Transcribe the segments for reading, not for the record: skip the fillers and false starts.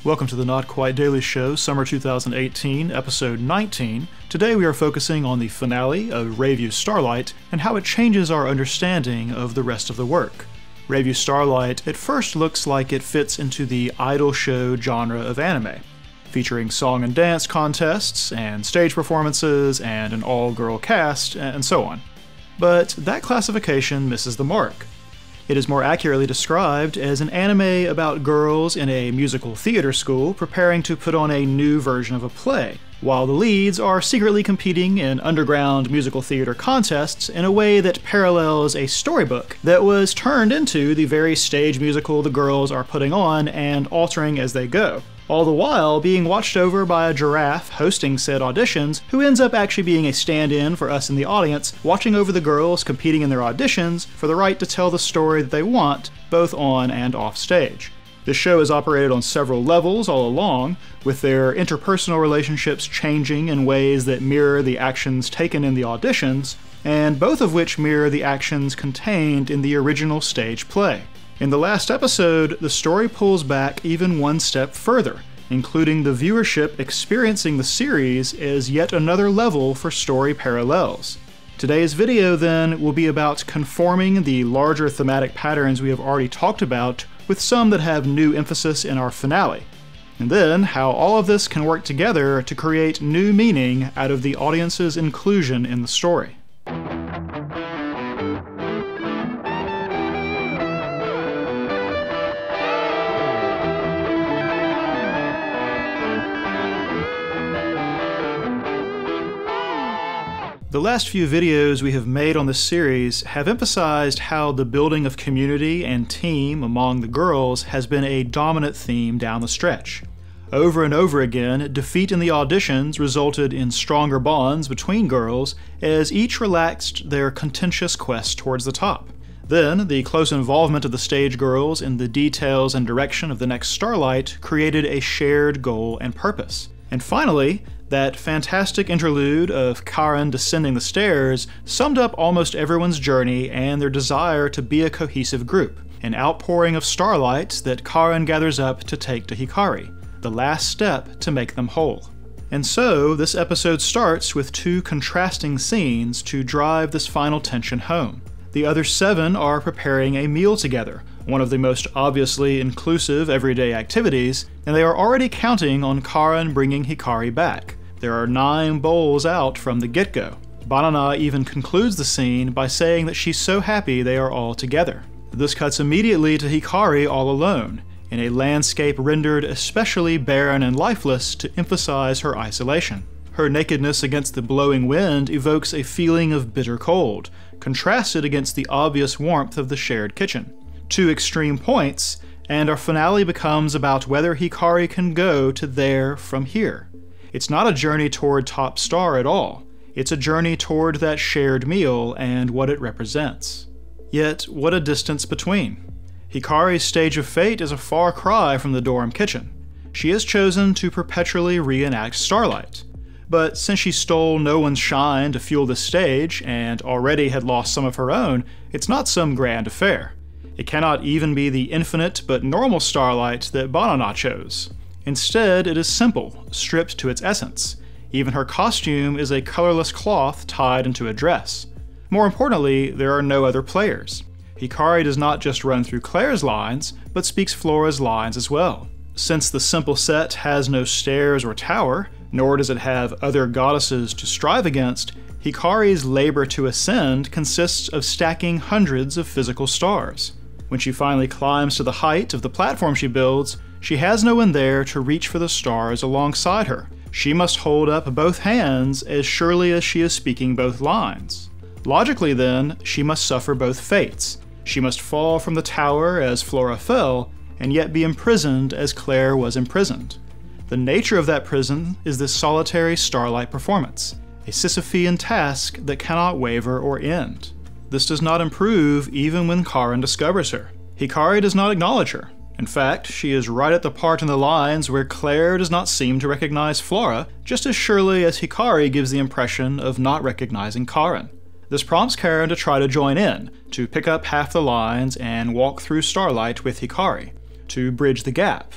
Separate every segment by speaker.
Speaker 1: Welcome to the Not Quite Daily Show, Summer 2018, Episode 19. Today we are focusing on the finale of Revue Starlight and how it changes our understanding of the rest of the work. Revue Starlight at first looks like it fits into the idol show genre of anime, featuring song and dance contests, and stage performances, and an all-girl cast, and so on. But that classification misses the mark. It is more accurately described as an anime about girls in a musical theater school preparing to put on a new version of a play, while the leads are secretly competing in underground musical theater contests in a way that parallels a storybook that was turned into the very stage musical the girls are putting on and altering as they go, all the while being watched over by a giraffe hosting said auditions who ends up actually being a stand-in for us in the audience, watching over the girls competing in their auditions for the right to tell the story that they want, both on and off stage. This show has operated on several levels all along, with their interpersonal relationships changing in ways that mirror the actions taken in the auditions, and both of which mirror the actions contained in the original stage play. In the last episode, the story pulls back even one step further, including the viewership experiencing the series as yet another level for story parallels. Today's video, then, will be about conforming the larger thematic patterns we have already talked about with some that have new emphasis in our finale, and then how all of this can work together to create new meaning out of the audience's inclusion in the story. The last few videos we have made on this series have emphasized how the building of community and team among the girls has been a dominant theme down the stretch. Over and over again, defeat in the auditions resulted in stronger bonds between girls as each relaxed their contentious quest towards the top. Then, the close involvement of the stage girls in the details and direction of the next Starlight created a shared goal and purpose. And finally, that fantastic interlude of Karen descending the stairs summed up almost everyone's journey and their desire to be a cohesive group, an outpouring of starlight that Karen gathers up to take to Hikari, the last step to make them whole. And so, this episode starts with two contrasting scenes to drive this final tension home. The other 7 are preparing a meal together, one of the most obviously inclusive everyday activities, and they are already counting on Karen bringing Hikari back. There are 9 bowls out from the get-go. Banana even concludes the scene by saying that she's so happy they are all together. This cuts immediately to Hikari all alone, in a landscape rendered especially barren and lifeless to emphasize her isolation. Her nakedness against the blowing wind evokes a feeling of bitter cold, contrasted against the obvious warmth of the shared kitchen. 2 extreme points, and our finale becomes about whether Hikari can go to there from here. It's not a journey toward top star at all. It's a journey toward that shared meal and what it represents. Yet, what a distance between. Hikari's stage of fate is a far cry from the dorm kitchen. She has chosen to perpetually reenact Starlight. But since she stole no one's shine to fuel the stage and already had lost some of her own, it's not some grand affair. It cannot even be the infinite but normal Starlight that Banana chose. Instead, it is simple, stripped to its essence. Even her costume is a colorless cloth tied into a dress. More importantly, there are no other players. Hikari does not just run through Claire's lines, but speaks Flora's lines as well. Since the simple set has no stairs or tower, nor does it have other goddesses to strive against, Hikari's labor to ascend consists of stacking hundreds of physical stars. When she finally climbs to the height of the platform she builds, she has no one there to reach for the stars alongside her. She must hold up both hands as surely as she is speaking both lines. Logically then, she must suffer both fates. She must fall from the tower as Flora fell, and yet be imprisoned as Claire was imprisoned. The nature of that prison is this solitary Starlight performance, a Sisyphean task that cannot waver or end. This does not improve even when Karen discovers her. Hikari does not acknowledge her. In fact, she is right at the part in the lines where Claire does not seem to recognize Flora, just as surely as Hikari gives the impression of not recognizing Karen. This prompts Karen to try to join in, to pick up half the lines and walk through Starlight with Hikari, to bridge the gap.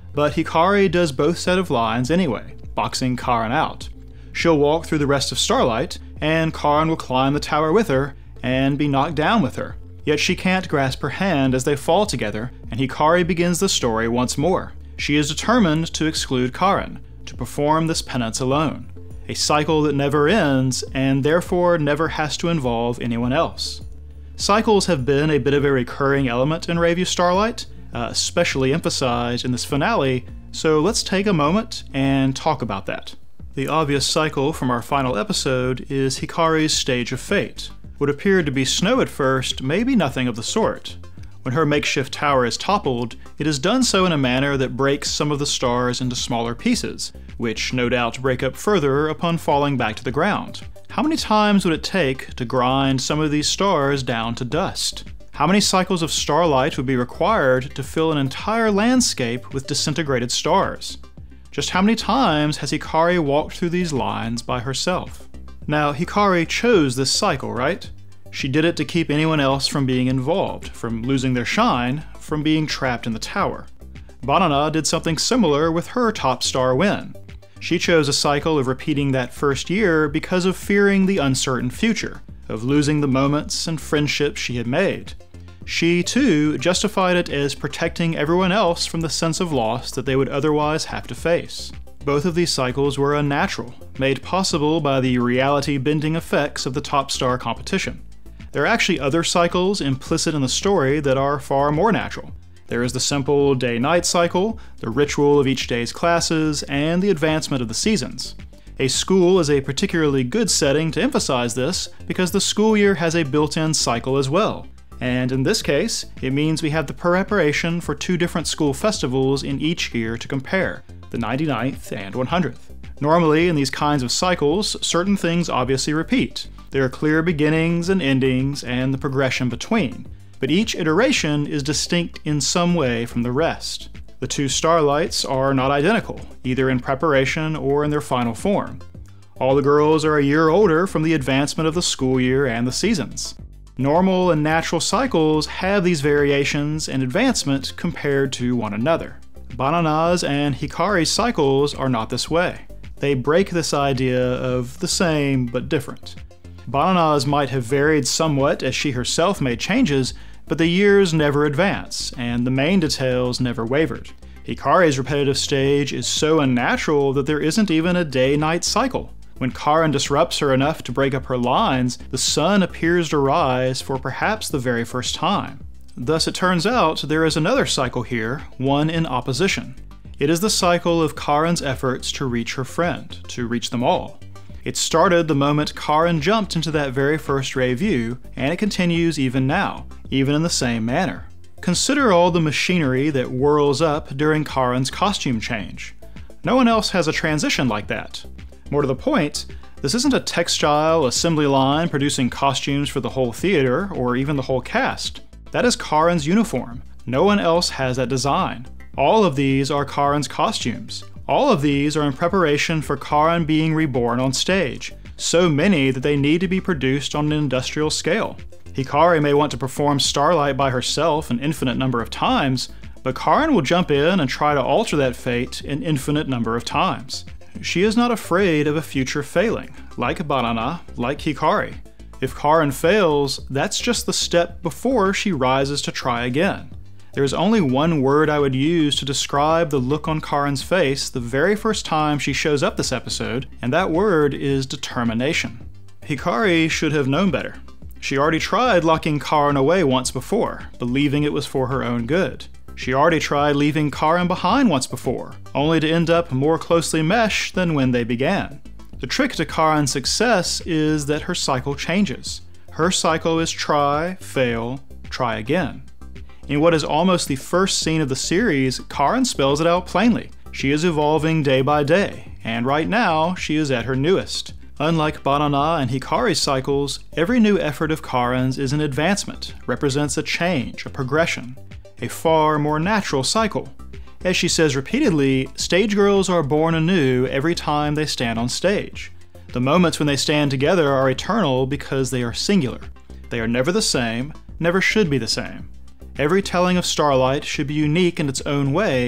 Speaker 1: But Hikari does both set of lines anyway, boxing Karin out. She'll walk through the rest of Starlight, and Karin will climb the tower with her and be knocked down with her. Yet she can't grasp her hand as they fall together, and Hikari begins the story once more. She is determined to exclude Karin, to perform this penance alone. A cycle that never ends, and therefore never has to involve anyone else. Cycles have been a bit of a recurring element in Revue Starlight, especially emphasized in this finale, so let's take a moment and talk about that. The obvious cycle from our final episode is Hikari's Stage of Fate. What appeared to be snow at first may be nothing of the sort. When her makeshift tower is toppled, it is done so in a manner that breaks some of the stars into smaller pieces, which no doubt break up further upon falling back to the ground. How many times would it take to grind some of these stars down to dust? How many cycles of starlight would be required to fill an entire landscape with disintegrated stars? Just how many times has Hikari walked through these lines by herself? Now, Hikari chose this cycle, right? She did it to keep anyone else from being involved, from losing their shine, from being trapped in the tower. Banana did something similar with her top star win. She chose a cycle of repeating that first year because of fearing the uncertain future, of losing the moments and friendships she had made. She, too, justified it as protecting everyone else from the sense of loss that they would otherwise have to face. Both of these cycles were unnatural, made possible by the reality-bending effects of the top star competition. There are actually other cycles implicit in the story that are far more natural. There is the simple day-night cycle, the ritual of each day's classes, and the advancement of the seasons. A school is a particularly good setting to emphasize this because the school year has a built-in cycle as well. And in this case, it means we have the preparation for two different school festivals in each year to compare, the 99th and 100th. Normally, in these kinds of cycles, certain things obviously repeat. There are clear beginnings and endings and the progression between, but each iteration is distinct in some way from the rest. The two starlights are not identical, either in preparation or in their final form. All the girls are a year older from the advancement of the school year and the seasons. Normal and natural cycles have these variations and advancement compared to one another. Banana's and Hikari's cycles are not this way. They break this idea of the same but different. Banana's might have varied somewhat as she herself made changes, but the years never advance, and the main details never wavered. Hikari's repetitive stage is so unnatural that there isn't even a day-night cycle. When Karin disrupts her enough to break up her lines, the sun appears to rise for perhaps the very first time. Thus it turns out there is another cycle here, one in opposition. It is the cycle of Karin's efforts to reach her friend, to reach them all. It started the moment Karin jumped into that very first Revue, and it continues even now, even in the same manner. Consider all the machinery that whirls up during Karin's costume change. No one else has a transition like that. More to the point, this isn't a textile assembly line producing costumes for the whole theater, or even the whole cast. That is Karin's uniform. No one else has that design. All of these are Karin's costumes. All of these are in preparation for Karin being reborn on stage. So many that they need to be produced on an industrial scale. Hikari may want to perform Starlight by herself an infinite number of times, but Karin will jump in and try to alter that fate an infinite number of times. She is not afraid of a future failing, like Banana, like Hikari. If Karin fails, that's just the step before she rises to try again. There is only one word I would use to describe the look on Karin's face the very first time she shows up this episode, and that word is determination. Hikari should have known better. She already tried locking Karin away once before, believing it was for her own good. She already tried leaving Karin behind once before, only to end up more closely meshed than when they began. The trick to Karin's success is that her cycle changes. Her cycle is try, fail, try again. In what is almost the first scene of the series, Karin spells it out plainly. She is evolving day by day, and right now, she is at her newest. Unlike Banana and Hikari's cycles, every new effort of Karin's is an advancement, represents a change, a progression, a far more natural cycle. As she says repeatedly, stage girls are born anew every time they stand on stage. The moments when they stand together are eternal because they are singular. They are never the same, never should be the same. Every telling of Starlight should be unique in its own way,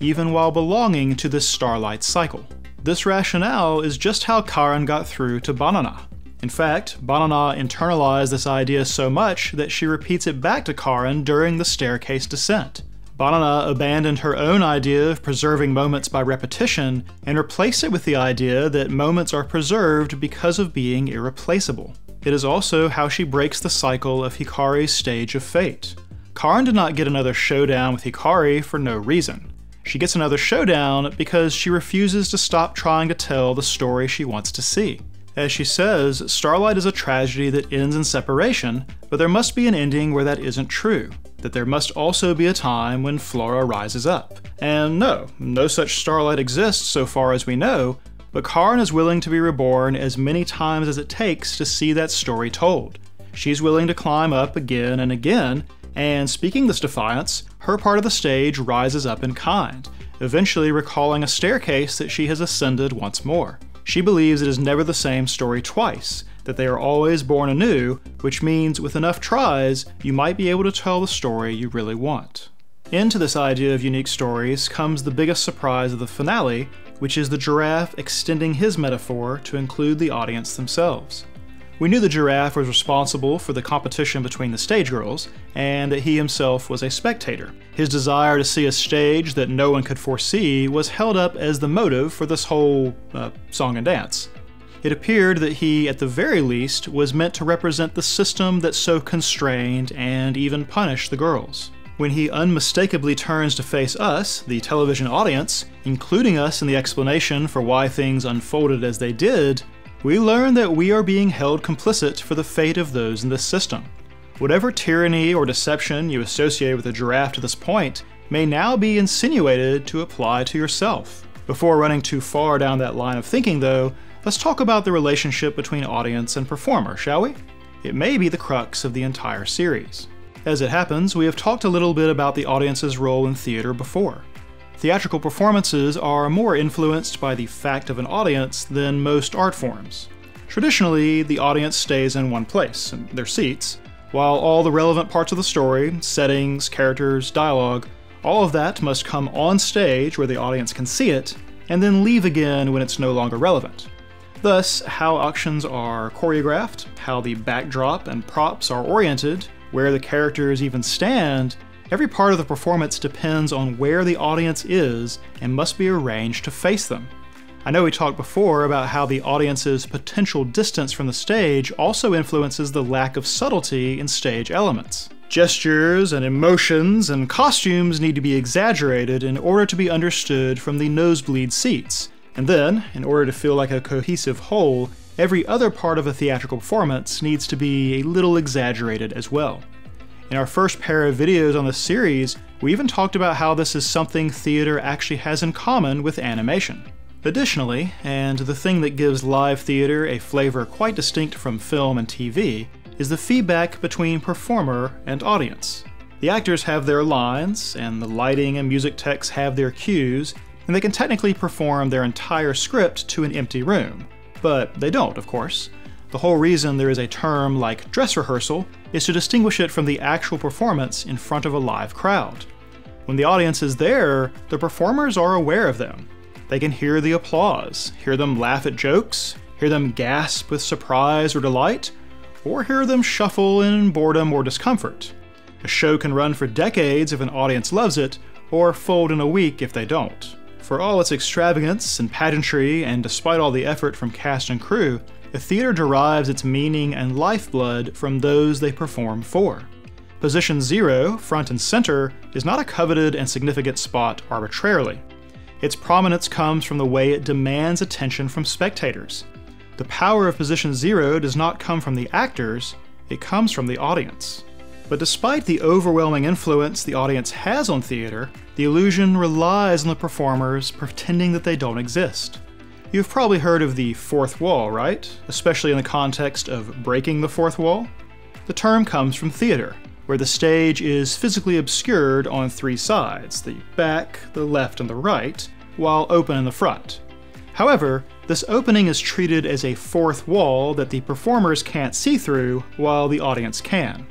Speaker 1: even while belonging to this Starlight cycle. This rationale is just how Karen got through to Banana. In fact, Banana internalized this idea so much that she repeats it back to Karen during the staircase descent. Banana abandoned her own idea of preserving moments by repetition and replaced it with the idea that moments are preserved because of being irreplaceable. It is also how she breaks the cycle of Hikari's stage of fate. Karen did not get another showdown with Hikari for no reason. She gets another showdown because she refuses to stop trying to tell the story she wants to see. As she says, Starlight is a tragedy that ends in separation, but there must be an ending where that isn't true. That there must also be a time when Flora rises up. And no such Starlight exists so far as we know, but Karen is willing to be reborn as many times as it takes to see that story told. She's willing to climb up again and again, and speaking this defiance, her part of the stage rises up in kind, eventually recalling a staircase that she has ascended once more. She believes it is never the same story twice, that they are always born anew, which means with enough tries, you might be able to tell the story you really want. Into this idea of unique stories comes the biggest surprise of the finale, which is the giraffe extending his metaphor to include the audience themselves. We knew the giraffe was responsible for the competition between the stage girls, and that he himself was a spectator. His desire to see a stage that no one could foresee was held up as the motive for this whole song and dance. It appeared that he, at the very least, was meant to represent the system that so constrained and even punished the girls. When he unmistakably turns to face us, the television audience, including us in the explanation for why things unfolded as they did, we learn that we are being held complicit for the fate of those in this system. Whatever tyranny or deception you associate with a giraffe to this point may now be insinuated to apply to yourself. Before running too far down that line of thinking though, let's talk about the relationship between audience and performer, shall we? It may be the crux of the entire series. As it happens, we have talked a little bit about the audience's role in theater before. Theatrical performances are more influenced by the fact of an audience than most art forms. Traditionally, the audience stays in one place, in their seats, while all the relevant parts of the story, settings, characters, dialogue, all of that must come on stage where the audience can see it, and then leave again when it's no longer relevant. Thus, how actions are choreographed, how the backdrop and props are oriented, where the characters even stand, every part of the performance depends on where the audience is and must be arranged to face them. I know we talked before about how the audience's potential distance from the stage also influences the lack of subtlety in stage elements. Gestures and emotions and costumes need to be exaggerated in order to be understood from the nosebleed seats. And then, in order to feel like a cohesive whole, every other part of a theatrical performance needs to be a little exaggerated as well. In our first pair of videos on this series, we even talked about how this is something theater actually has in common with animation. Additionally, and the thing that gives live theater a flavor quite distinct from film and TV, is the feedback between performer and audience. The actors have their lines, and the lighting and music techs have their cues, and they can technically perform their entire script to an empty room. But they don't, of course. The whole reason there is a term like dress rehearsal is to distinguish it from the actual performance in front of a live crowd. When the audience is there, the performers are aware of them. They can hear the applause, hear them laugh at jokes, hear them gasp with surprise or delight, or hear them shuffle in boredom or discomfort. A show can run for decades if an audience loves it, or fold in a week if they don't. For all its extravagance and pageantry, and despite all the effort from cast and crew, the theater derives its meaning and lifeblood from those they perform for. Position 0, front and center, is not a coveted and significant spot arbitrarily. Its prominence comes from the way it demands attention from spectators. The power of position 0 does not come from the actors, it comes from the audience. But despite the overwhelming influence the audience has on theater, the illusion relies on the performers pretending that they don't exist. You've probably heard of the fourth wall, right? Especially in the context of breaking the fourth wall. The term comes from theater, where the stage is physically obscured on three sides, the back, the left, and the right, while open in the front. However, this opening is treated as a fourth wall that the performers can't see through, while the audience can.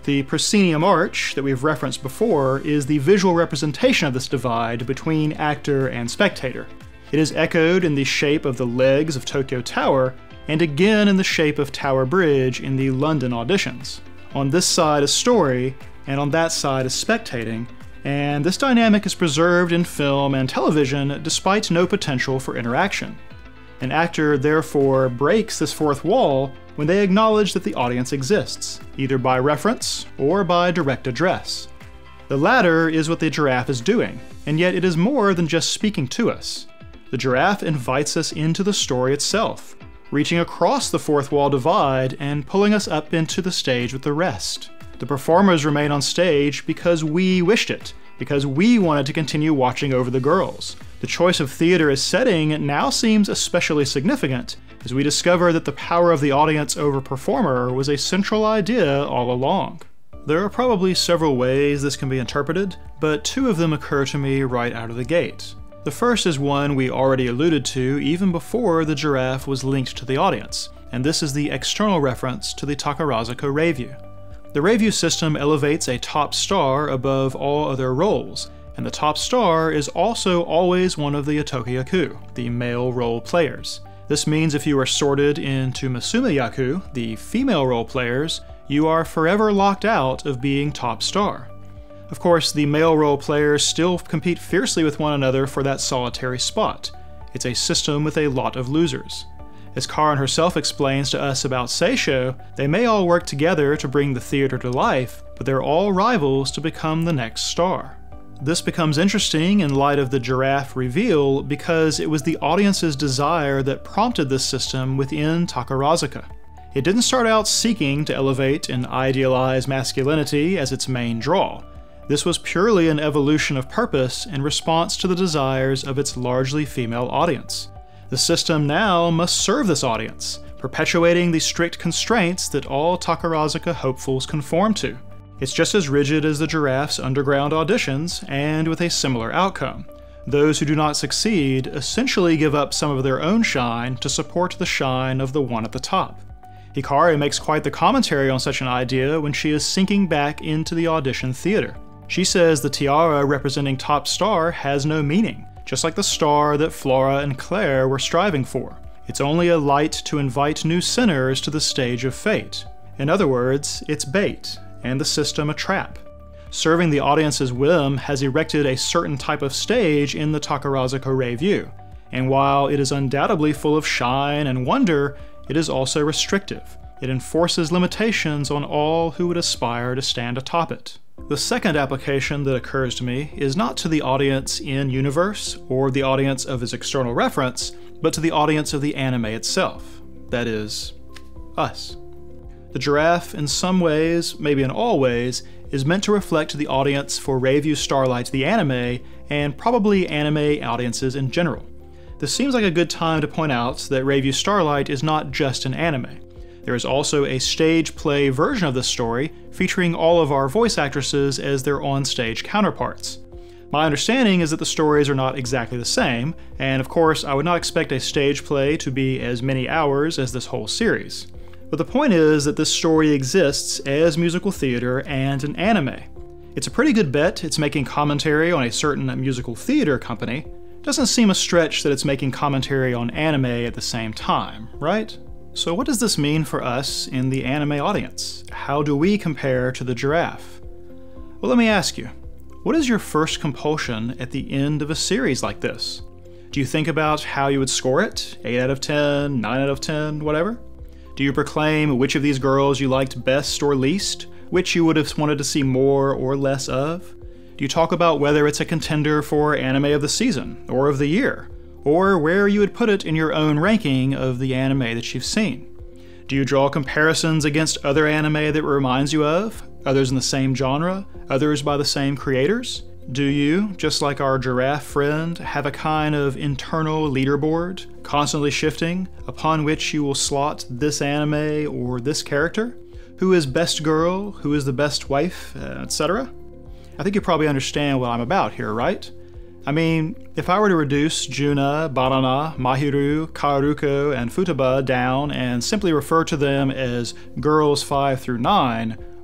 Speaker 1: The proscenium arch that we've referenced before is the visual representation of this divide between actor and spectator. It is echoed in the shape of the legs of Tokyo Tower, and again in the shape of Tower Bridge in the London auditions. On this side is story, and on that side is spectating, and this dynamic is preserved in film and television despite no potential for interaction. An actor therefore breaks this fourth wall when they acknowledge that the audience exists, either by reference or by direct address. The latter is what the giraffe is doing, and yet it is more than just speaking to us. The giraffe invites us into the story itself, reaching across the fourth wall divide and pulling us up into the stage with the rest. The performers remain on stage because we wished it, because we wanted to continue watching over the girls. The choice of theater as setting now seems especially significant, as we discover that the power of the audience over performer was a central idea all along. There are probably several ways this can be interpreted, but two of them occur to me right out of the gate. The first is one we already alluded to even before the giraffe was linked to the audience, and this is the external reference to the Takarazuka Revue. The Revue system elevates a top star above all other roles, and the top star is also always one of the Otoki-yaku, the male role players. This means if you are sorted into Musume-yaku, the female role players, you are forever locked out of being top star. Of course, the male role players still compete fiercely with one another for that solitary spot. It's a system with a lot of losers. As Karin herself explains to us about Seisho, they may all work together to bring the theater to life, but they're all rivals to become the next star. This becomes interesting in light of the giraffe reveal because it was the audience's desire that prompted this system within Takarazuka. It didn't start out seeking to elevate and idealize masculinity as its main draw. This was purely an evolution of purpose in response to the desires of its largely female audience. The system now must serve this audience, perpetuating the strict constraints that all Takarazuka hopefuls conform to. It's just as rigid as the giraffe's underground auditions, and with a similar outcome. Those who do not succeed essentially give up some of their own shine to support the shine of the one at the top. Hikari makes quite the commentary on such an idea when she is sinking back into the audition theater. She says the tiara representing top star has no meaning, just like the star that Flora and Claire were striving for. It's only a light to invite new sinners to the stage of fate. In other words, it's bait, and the system a trap. Serving the audience's whim has erected a certain type of stage in the Takarazuka Revue, and while it is undoubtedly full of shine and wonder, it is also restrictive. It enforces limitations on all who would aspire to stand atop it. The second application that occurs to me is not to the audience in universe or the audience of its external reference, but to the audience of the anime itself. That is, us. The giraffe, in some ways, maybe in all ways, is meant to reflect the audience for Revue Starlight the anime, and probably anime audiences in general. This seems like a good time to point out that Revue Starlight is not just an anime. There is also a stage play version of this story, featuring all of our voice actresses as their on-stage counterparts. My understanding is that the stories are not exactly the same, and of course I would not expect a stage play to be as many hours as this whole series. But the point is that this story exists as musical theater and an anime. It's a pretty good bet it's making commentary on a certain musical theater company. Doesn't seem a stretch that it's making commentary on anime at the same time, right? So what does this mean for us in the anime audience? How do we compare to the giraffe? Well, let me ask you, what is your first compulsion at the end of a series like this? Do you think about how you would score it? 8 out of 10, 9 out of 10, whatever? Do you proclaim which of these girls you liked best or least? Which you would have wanted to see more or less of? Do you talk about whether it's a contender for anime of the season or of the year? Or where you would put it in your own ranking of the anime that you've seen? Do you draw comparisons against other anime that it reminds you of? Others in the same genre? Others by the same creators? Do you, just like our giraffe friend, have a kind of internal leaderboard, constantly shifting, upon which you will slot this anime or this character? Who is best girl? Who is the best wife? Etc.? I think you probably understand what I'm about here, right? I mean, if I were to reduce Juna, Banana, Mahiru, Kaoruko, and Futaba down and simply refer to them as girls 5 through 9,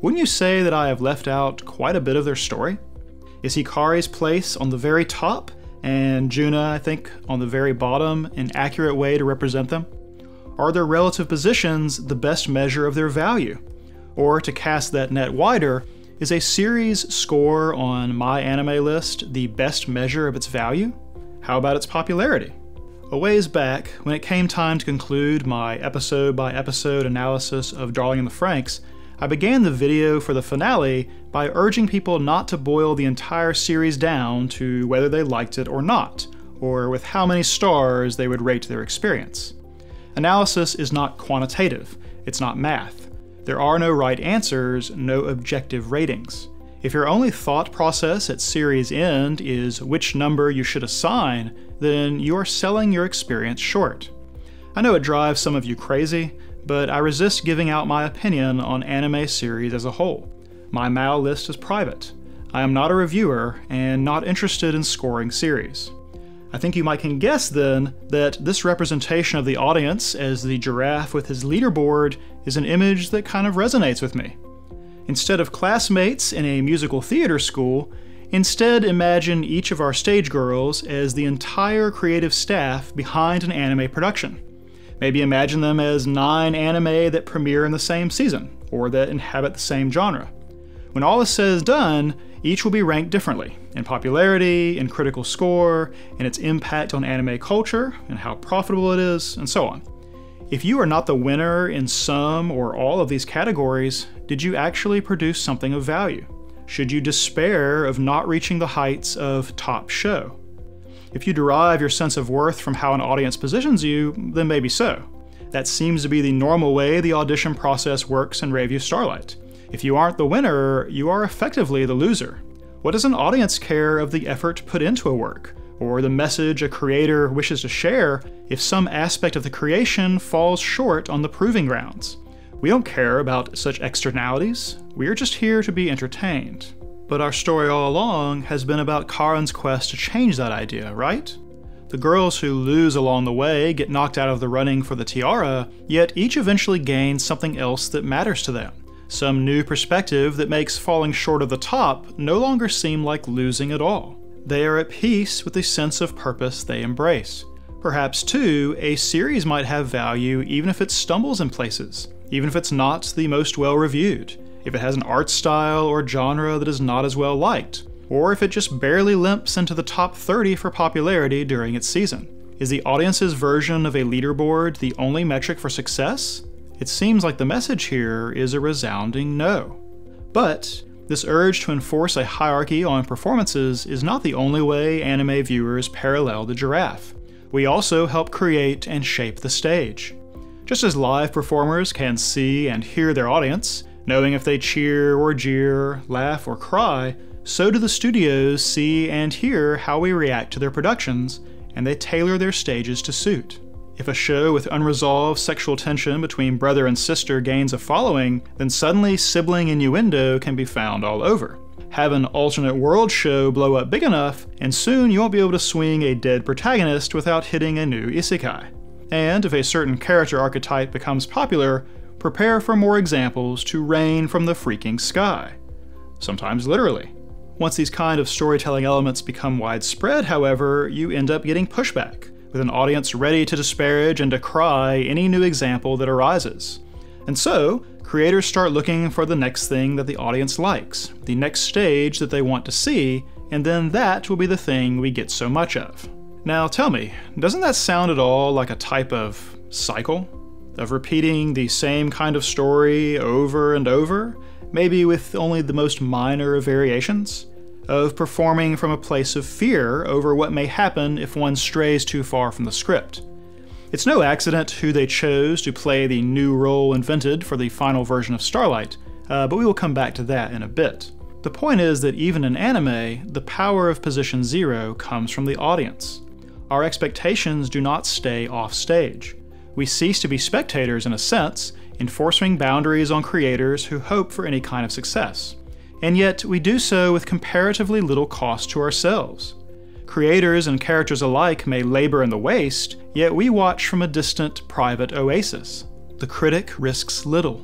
Speaker 1: wouldn't you say that I have left out quite a bit of their story? Is Hikari's place on the very top, and Juna, I think, on the very bottom, an accurate way to represent them? Are their relative positions the best measure of their value? Or, to cast that net wider, is a series score on my anime list the best measure of its value? How about its popularity? A ways back, when it came time to conclude my episode-by-episode analysis of Darling in the Franxx, I began the video for the finale by urging people not to boil the entire series down to whether they liked it or not, or with how many stars they would rate their experience. Analysis is not quantitative, it's not math. There are no right answers, no objective ratings. If your only thought process at series end is which number you should assign, then you are selling your experience short. I know it drives some of you crazy, but I resist giving out my opinion on anime series as a whole. My MAL list is private. I am not a reviewer and not interested in scoring series. I think you might can guess then that this representation of the audience as the giraffe with his leaderboard is an image that kind of resonates with me. Instead of classmates in a musical theater school, instead imagine each of our stage girls as the entire creative staff behind an anime production. Maybe imagine them as 9 anime that premiere in the same season, or that inhabit the same genre. When all is said and done, each will be ranked differently, in popularity, in critical score, in its impact on anime culture, and how profitable it is, and so on. If you are not the winner in some or all of these categories, did you actually produce something of value? Should you despair of not reaching the heights of top show? If you derive your sense of worth from how an audience positions you, then maybe so. That seems to be the normal way the audition process works in Revue Starlight. If you aren't the winner, you are effectively the loser. What does an audience care of the effort put into a work, or the message a creator wishes to share if some aspect of the creation falls short on the proving grounds? We don't care about such externalities. We are just here to be entertained. But our story all along has been about Karen's quest to change that idea, right? The girls who lose along the way get knocked out of the running for the tiara, yet each eventually gains something else that matters to them. Some new perspective that makes falling short of the top no longer seem like losing at all. They are at peace with the sense of purpose they embrace. Perhaps, too, a series might have value even if it stumbles in places, even if it's not the most well-reviewed, if it has an art style or genre that is not as well liked, or if it just barely limps into the top 30 for popularity during its season. Is the audience's version of a leaderboard the only metric for success? It seems like the message here is a resounding no. But this urge to enforce a hierarchy on performances is not the only way anime viewers parallel the giraffe. We also help create and shape the stage. Just as live performers can see and hear their audience, knowing if they cheer or jeer, laugh or cry, so do the studios see and hear how we react to their productions, and they tailor their stages to suit. If a show with unresolved sexual tension between brother and sister gains a following, then suddenly sibling innuendo can be found all over. Have an alternate world show blow up big enough, and soon you won't be able to swing a dead protagonist without hitting a new isekai. And if a certain character archetype becomes popular, prepare for more examples to rain from the freaking sky. Sometimes literally. Once these kind of storytelling elements become widespread, however, you end up getting pushback, with an audience ready to disparage and decry any new example that arises. And so, creators start looking for the next thing that the audience likes, the next stage that they want to see, and then that will be the thing we get so much of. Now tell me, doesn't that sound at all like a type of cycle? Of repeating the same kind of story over and over, maybe with only the most minor of variations? Of performing from a place of fear over what may happen if one strays too far from the script. It's no accident who they chose to play the new role invented for the final version of Starlight, but we will come back to that in a bit. The point is that even in anime, the power of position 0 comes from the audience. Our expectations do not stay off stage. We cease to be spectators in a sense, enforcing boundaries on creators who hope for any kind of success. And yet we do so with comparatively little cost to ourselves. Creators and characters alike may labor in the waste, yet we watch from a distant, private oasis. The critic risks little.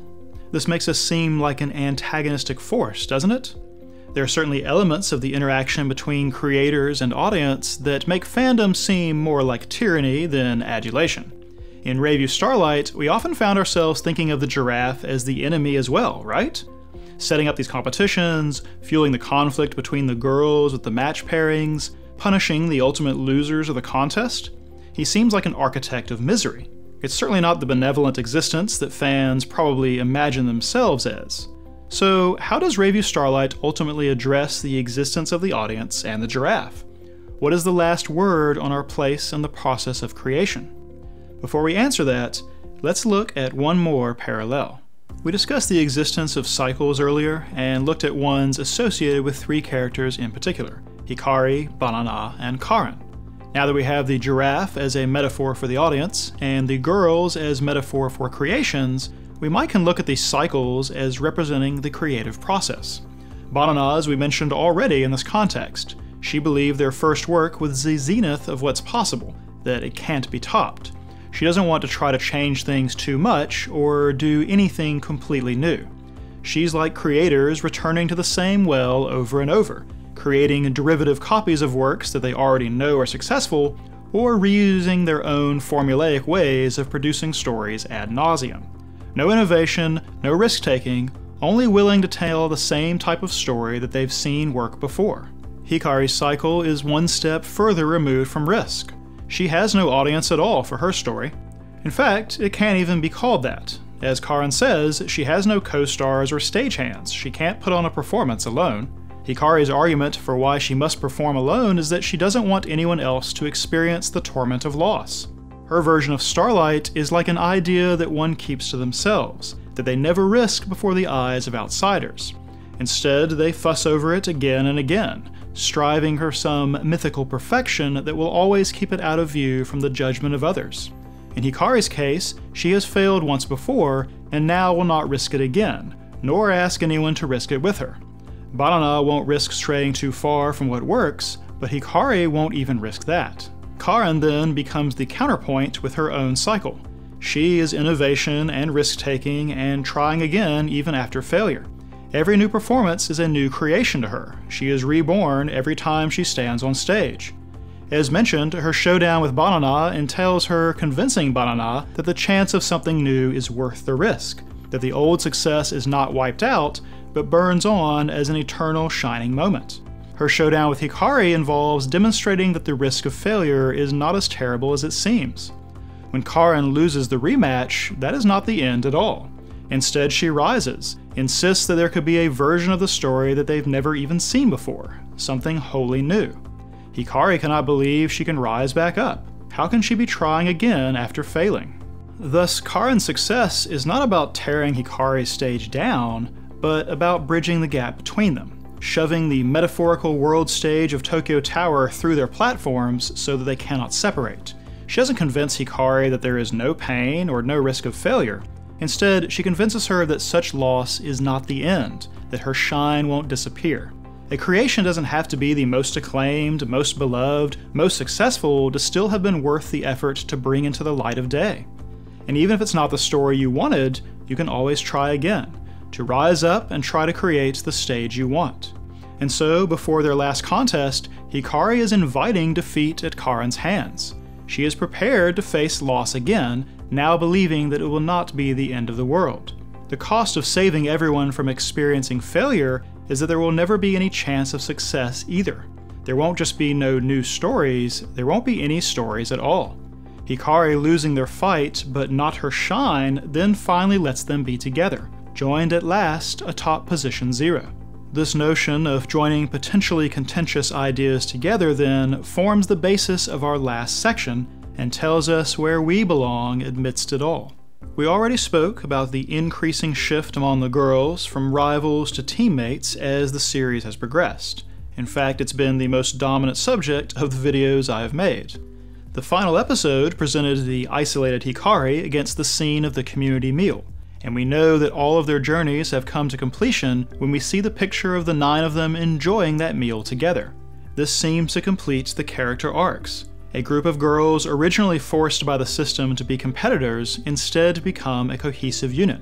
Speaker 1: This makes us seem like an antagonistic force, doesn't it? There are certainly elements of the interaction between creators and audience that make fandom seem more like tyranny than adulation. In Revue Starlight, we often found ourselves thinking of the giraffe as the enemy as well, right? Setting up these competitions, fueling the conflict between the girls with the match pairings, punishing the ultimate losers of the contest. He seems like an architect of misery. It's certainly not the benevolent existence that fans probably imagine themselves as. So, how does Revue Starlight ultimately address the existence of the audience and the giraffe? What is the last word on our place in the process of creation? Before we answer that, let's look at one more parallel. We discussed the existence of cycles earlier and looked at ones associated with three characters in particular: Hikari, Banana, and Karin. Now that we have the giraffe as a metaphor for the audience, and the girls as metaphor for creations, we might can look at these cycles as representing the creative process. Banana, as we mentioned already in this context, she believed their first work was the zenith of what's possible, that it can't be topped. She doesn't want to try to change things too much or do anything completely new. She's like creators returning to the same well over and over, creating derivative copies of works that they already know are successful, or reusing their own formulaic ways of producing stories ad nauseum. No innovation, no risk-taking, only willing to tell the same type of story that they've seen work before. Hikari's cycle is one step further removed from risk. She has no audience at all for her story. In fact, it can't even be called that. As Karin says, she has no co-stars or stagehands. She can't put on a performance alone. Hikari's argument for why she must perform alone is that she doesn't want anyone else to experience the torment of loss. Her version of Starlight is like an idea that one keeps to themselves, that they never risk before the eyes of outsiders. Instead, they fuss over it again and again, striving for some mythical perfection that will always keep it out of view from the judgment of others. In Hikari's case, she has failed once before, and now will not risk it again, nor ask anyone to risk it with her. Banana won't risk straying too far from what works, but Hikari won't even risk that. Karin then becomes the counterpoint with her own cycle. She is innovation and risk-taking and trying again even after failure. Every new performance is a new creation to her. She is reborn every time she stands on stage. As mentioned, her showdown with Banana entails her convincing Banana that the chance of something new is worth the risk, that the old success is not wiped out, but burns on as an eternal shining moment. Her showdown with Hikari involves demonstrating that the risk of failure is not as terrible as it seems. When Karin loses the rematch, that is not the end at all. Instead, she rises, insists that there could be a version of the story that they've never even seen before, something wholly new. Hikari cannot believe she can rise back up. How can she be trying again after failing? Thus, Karin's success is not about tearing Hikari's stage down, but about bridging the gap between them, shoving the metaphorical world stage of Tokyo Tower through their platforms so that they cannot separate. She doesn't convince Hikari that there is no pain or no risk of failure. Instead, she convinces her that such loss is not the end, that her shine won't disappear. A creation doesn't have to be the most acclaimed, most beloved, most successful to still have been worth the effort to bring into the light of day. And even if it's not the story you wanted, you can always try again, to rise up and try to create the stage you want. And so, before their last contest, Hikari is inviting defeat at Karin's hands. She is prepared to face loss again, now believing that it will not be the end of the world. The cost of saving everyone from experiencing failure is that there will never be any chance of success either. There won't just be no new stories, there won't be any stories at all. Hikari losing their fight, but not her shine, then finally lets them be together, joined at last atop position 0. This notion of joining potentially contentious ideas together then forms the basis of our last section and tells us where we belong amidst it all. We already spoke about the increasing shift among the girls from rivals to teammates as the series has progressed. In fact, it's been the most dominant subject of the videos I have made. The final episode presented the isolated Hikari against the scene of the community meal, and we know that all of their journeys have come to completion when we see the picture of the 9 of them enjoying that meal together. This seems to complete the character arcs. A group of girls originally forced by the system to be competitors instead become a cohesive unit,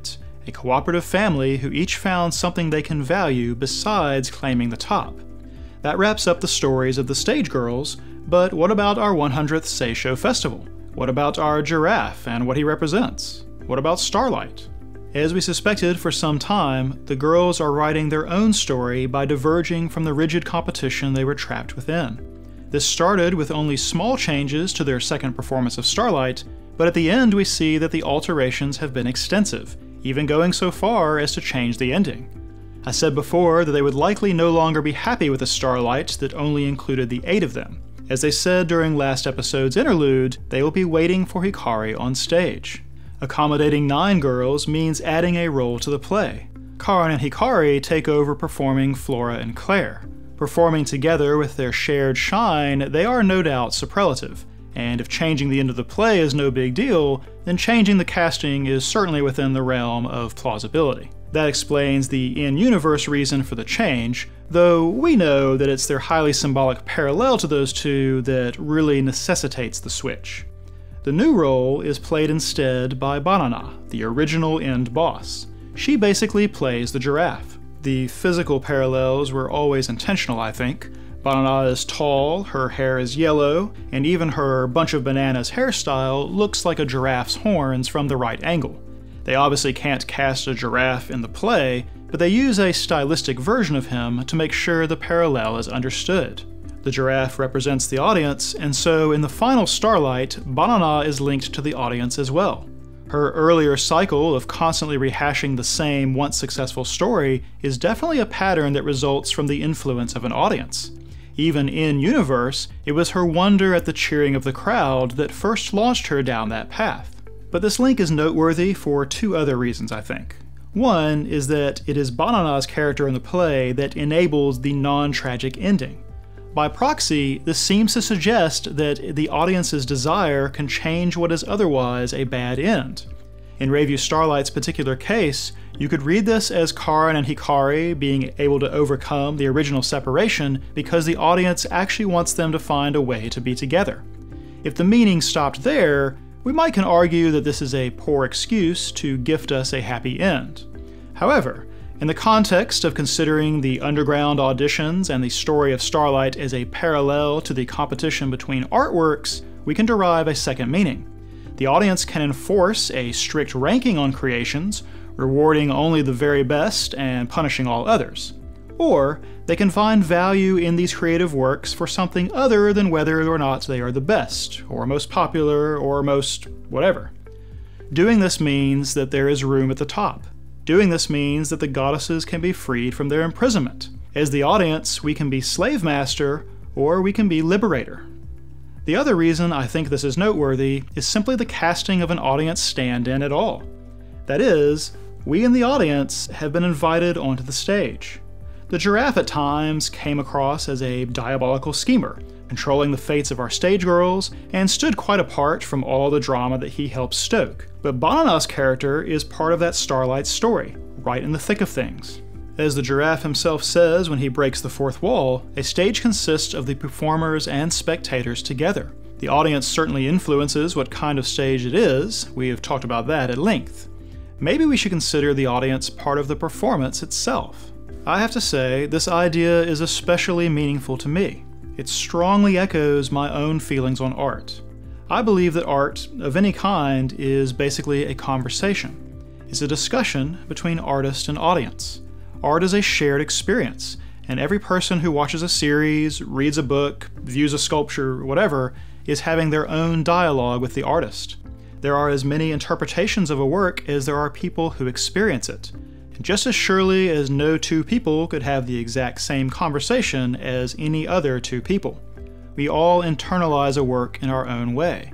Speaker 1: a cooperative family who each found something they can value besides claiming the top. That wraps up the stories of the stage girls, but what about our 100th Seisho Festival? What about our giraffe and what he represents? What about Starlight? As we suspected for some time, the girls are writing their own story by diverging from the rigid competition they were trapped within. This started with only small changes to their second performance of Starlight, but at the end we see that the alterations have been extensive, even going so far as to change the ending. I said before that they would likely no longer be happy with a Starlight that only included the 8 of them. As they said during last episode's interlude, they will be waiting for Hikari on stage. Accommodating 9 girls means adding a role to the play. Karan and Hikari take over performing Flora and Claire. Performing together with their shared shine, they are no doubt superlative, and if changing the end of the play is no big deal, then changing the casting is certainly within the realm of plausibility. That explains the in-universe reason for the change, though we know that it's their highly symbolic parallel to those two that really necessitates the switch. The new role is played instead by Banana, the original end boss. She basically plays the giraffe. The physical parallels were always intentional, I think. Banana is tall, her hair is yellow, and even her bunch of bananas hairstyle looks like a giraffe's horns from the right angle. They obviously can't cast a giraffe in the play, but they use a stylistic version of him to make sure the parallel is understood. The giraffe represents the audience, and so in the final Starlight, Banana is linked to the audience as well. Her earlier cycle of constantly rehashing the same once successful story is definitely a pattern that results from the influence of an audience. Even in universe, it was her wonder at the cheering of the crowd that first launched her down that path. But this link is noteworthy for 2 other reasons, I think. One is that it is Banana's character in the play that enables the non-tragic ending. By proxy, this seems to suggest that the audience's desire can change what is otherwise a bad end. In Revue Starlight's particular case, you could read this as Karan and Hikari being able to overcome the original separation because the audience actually wants them to find a way to be together. If the meaning stopped there, we might can argue that this is a poor excuse to gift us a happy end. However, in the context of considering the underground auditions and the story of Starlight as a parallel to the competition between artworks, we can derive a second meaning. The audience can enforce a strict ranking on creations, rewarding only the very best and punishing all others. Or they can find value in these creative works for something other than whether or not they are the best, or most popular, or most whatever. Doing this means that there is room at the top. Doing this means that the goddesses can be freed from their imprisonment. As the audience, we can be slave master, or we can be liberator. The other reason I think this is noteworthy is simply the casting of an audience stand-in at all. That is, we in the audience have been invited onto the stage. The giraffe at times came across as a diabolical schemer, controlling the fates of our stage girls, and stood quite apart from all the drama that he helped stoke. But Banana's character is part of that Starlight story, right in the thick of things. As the giraffe himself says when he breaks the fourth wall, a stage consists of the performers and spectators together. The audience certainly influences what kind of stage it is, we have talked about that at length. Maybe we should consider the audience part of the performance itself. I have to say, this idea is especially meaningful to me. It strongly echoes my own feelings on art. I believe that art, of any kind, is basically a conversation. It's a discussion between artist and audience. Art is a shared experience, and every person who watches a series, reads a book, views a sculpture, whatever, is having their own dialogue with the artist. There are as many interpretations of a work as there are people who experience it. And just as surely as no 2 people could have the exact same conversation as any other 2 people. We all internalize a work in our own way.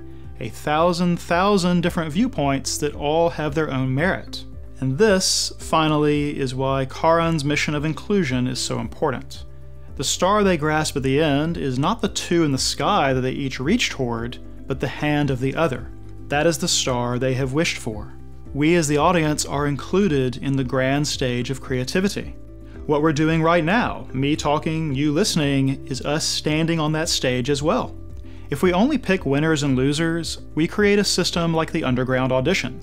Speaker 1: 1,000 different viewpoints that all have their own merit. And this, finally, is why Karan's mission of inclusion is so important. The star they grasp at the end is not the 2 in the sky that they each reach toward, but the hand of the other. That is the star they have wished for. We as the audience are included in the grand stage of creativity. What we're doing right now, me talking, you listening, is us standing on that stage as well. If we only pick winners and losers, we create a system like the underground auditions.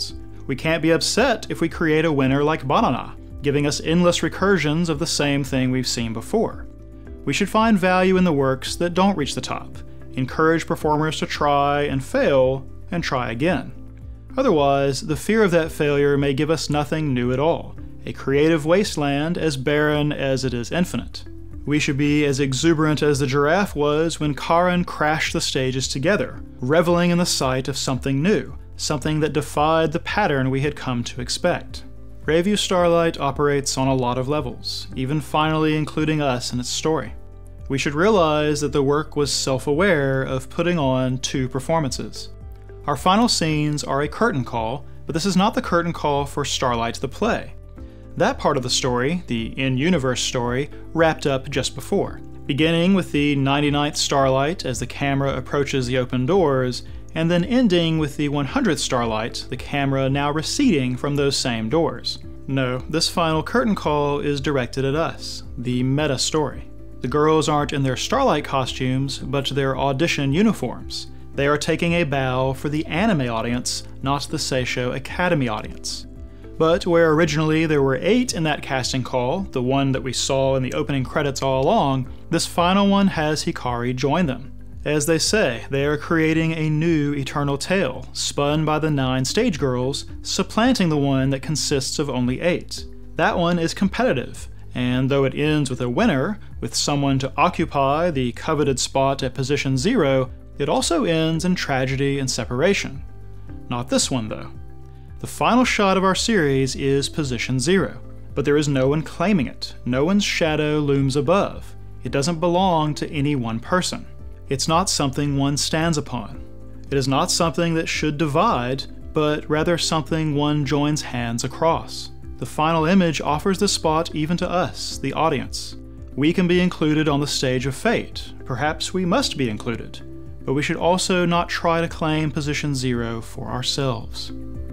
Speaker 1: We can't be upset if we create a winner like Banana, giving us endless recursions of the same thing we've seen before. We should find value in the works that don't reach the top, encourage performers to try and fail, and try again. Otherwise, the fear of that failure may give us nothing new at all, a creative wasteland as barren as it is infinite. We should be as exuberant as the giraffe was when Karin crashed the stages together, reveling in the sight of something new, something that defied the pattern we had come to expect. Revue Starlight operates on a lot of levels, even finally including us in its story. We should realize that the work was self-aware of putting on 2 performances. Our final scenes are a curtain call, but this is not the curtain call for Starlight the play. That part of the story, the in-universe story, wrapped up just before, beginning with the 99th Starlight as the camera approaches the open doors, and then ending with the 100th Starlight, the camera now receding from those same doors. No, this final curtain call is directed at us, the meta story. The girls aren't in their Starlight costumes, but their audition uniforms. They are taking a bow for the anime audience, not the Seisho Academy audience. But where originally there were 8 in that casting call, the one that we saw in the opening credits all along, this final one has Hikari join them. As they say, they are creating a new eternal tale, spun by the 9 stage girls, supplanting the one that consists of only 8. That one is competitive, and though it ends with a winner, with someone to occupy the coveted spot at position 0, it also ends in tragedy and separation. Not this one, though. The final shot of our series is position 0, but there is no one claiming it. No one's shadow looms above. It doesn't belong to any one person. It's not something one stands upon. It is not something that should divide, but rather something one joins hands across. The final image offers the spot even to us, the audience. We can be included on the stage of fate. Perhaps we must be included. But we should also not try to claim position 0 for ourselves.